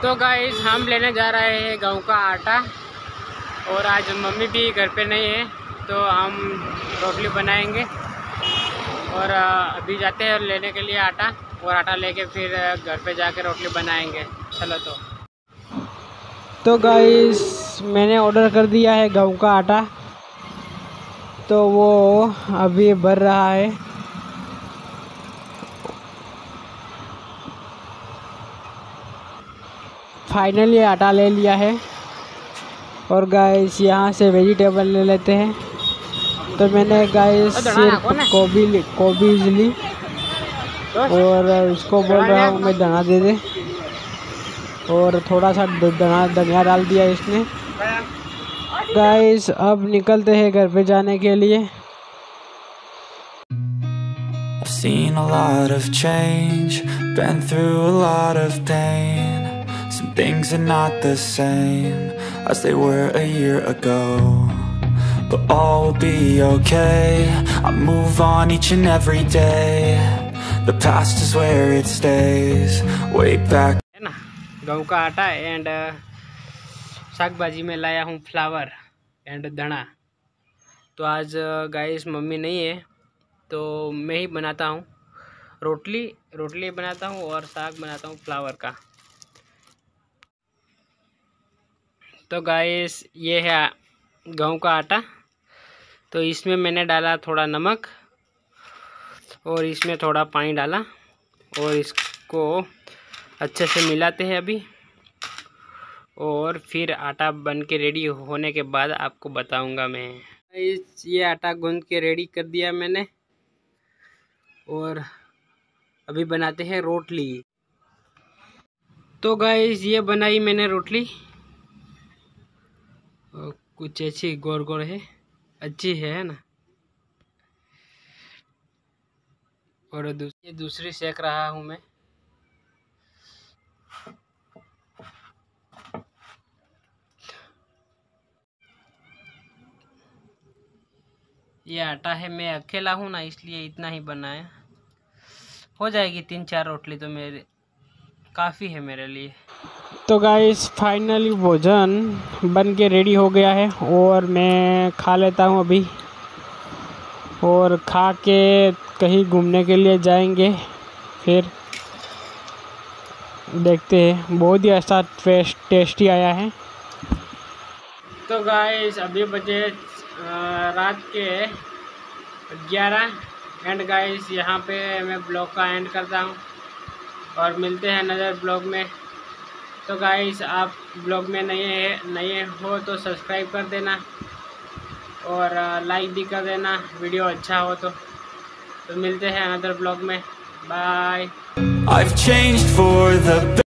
तो गाइस हम लेने जा रहे हैं गेहूं का आटा, और आज मम्मी भी घर पे नहीं है तो हम रोटली बनाएंगे। और अभी जाते हैं लेने के लिए आटा, और आटा लेके फिर घर पे जाके रोटली बनाएंगे। चलो तो गाइस मैंने ऑर्डर कर दिया है गेहूं का आटा, तो वो अभी भर रहा है। फाइनली आटा ले लिया है। और गाइस यहाँ से वेजिटेबल ले लेते हैं। तो मैंने गाइस सिर्फ गोभी ली, और उसको बोल रहा हूँ मैं धना दे दे, और थोड़ा सा धनिया डाल दिया इसने। गाइस अब निकलते हैं घर पे जाने के लिए। I've seen a lot of change, been through a lot of pain. Some things are not the same as they were a year ago, but all will be okay. I move on each and every day. The past is where it stays, way back. है ना, गेहूं का आटा and साग भाजी में लाया हूँ फ्लावर एंड धना। तो आज गाइस मम्मी नहीं है तो मैं ही बनाता हूँ। रोटली बनाता हूँ और साग बनाता हूँ फ्लावर का। तो गाइस ये है गेहूं का आटा। तो इसमें मैंने डाला थोड़ा नमक, और इसमें थोड़ा पानी डाला, और इसको अच्छे से मिलाते हैं अभी। और फिर आटा बन के रेडी होने के बाद आपको बताऊंगा मैं। ये आटा गूंद के रेडी कर दिया मैंने, और अभी बनाते हैं रोटली। तो गाइस ये बनाई मैंने रोटली, कुछ ऐसी गोल गोल है, अच्छी है ना। और दूसरी सेक रहा हूँ मैं। ये आटा है, मैं अकेला हूँ ना, इसलिए इतना ही बनाया। हो जाएगी 3-4 रोटली तो मेरे काफ़ी है मेरे लिए। तो गाइस फाइनली भोजन बन के रेडी हो गया है, और मैं खा लेता हूँ अभी। और खा के कहीं घूमने के लिए जाएंगे, फिर देखते हैं। बहुत ही अच्छा टेस्टी आया है। तो गाइस अभी बजे रात के 11 एंड गाइस यहाँ पे मैं ब्लॉग का एंड करता हूँ, और मिलते हैं नज़र ब्लॉग में। तो गाइस आप ब्लॉग में नए हो तो सब्सक्राइब कर देना, और लाइक भी कर देना वीडियो अच्छा हो तो मिलते हैं अनदर ब्लॉग में। बाय।